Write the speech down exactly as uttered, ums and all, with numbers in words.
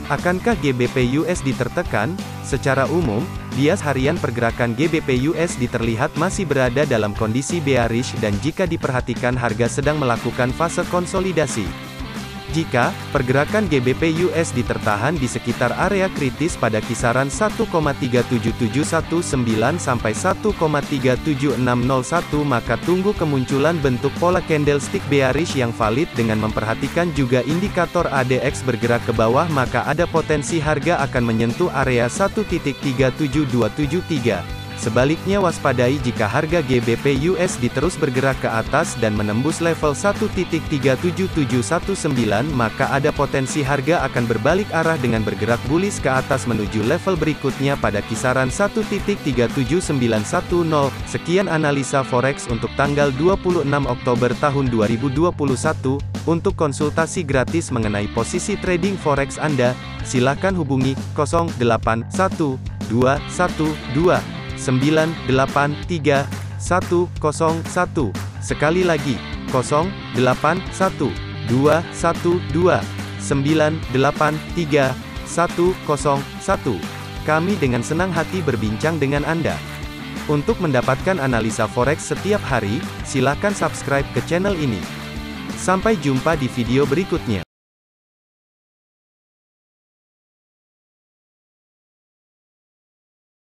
Akankah G B P U S D tertekan? Secara umum, bias harian pergerakan G B P U S D terlihat masih berada dalam kondisi bearish dan jika diperhatikan harga sedang melakukan fase konsolidasi. Jika pergerakan G B P U S D tertahan di sekitar area kritis pada kisaran satu koma tiga tujuh tujuh satu sembilan sampai satu koma tiga tujuh enam nol satu, maka tunggu kemunculan bentuk pola candlestick bearish yang valid dengan memperhatikan juga indikator A D X bergerak ke bawah, maka ada potensi harga akan menyentuh area satu titik tiga tujuh dua tujuh tiga. Sebaliknya waspadai jika harga G B P U S D terus bergerak ke atas dan menembus level satu titik tiga tujuh tujuh satu sembilan, maka ada potensi harga akan berbalik arah dengan bergerak bullish ke atas menuju level berikutnya pada kisaran satu titik tiga tujuh sembilan satu nol. Sekian analisa forex untuk tanggal dua puluh enam Oktober tahun dua ribu dua puluh satu. Untuk konsultasi gratis mengenai posisi trading forex Anda, silakan hubungi nol delapan satu dua satu dua sembilan delapan tiga satu nol satu. Sekali lagi, nol delapan satu dua satu dua sembilan delapan tiga satu nol satu. Kami dengan senang hati berbincang dengan Anda. Untuk mendapatkan analisa forex setiap hari, silakan subscribe ke channel ini. Sampai jumpa di video berikutnya.